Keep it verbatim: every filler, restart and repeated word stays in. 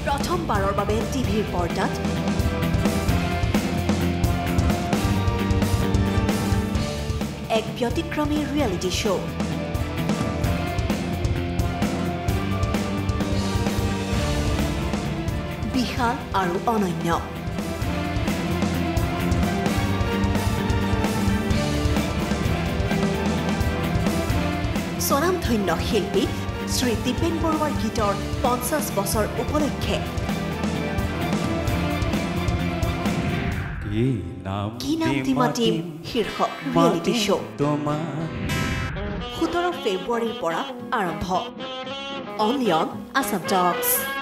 প্ৰথমবাৰৰ বাবে টিভিৰ পৰ্দাত এক ব্যতিক্ৰমী ৰিয়েলিটি শ্ব' বিশাল আৰু অনন্য স্বনামধন্য শিল্পী শ্ৰী দীপেন বৰুৱাৰ গীতৰ পঞ্চাছ বছৰ উপলক্ষে কি নাম দি মাতিম শীৰ্ষক ৰিয়েলিটি শ্ব' সোতৰ ফেব্ৰুৱাৰীৰ পৰা আৰম্ভ অনলি অন আছাম টক্স।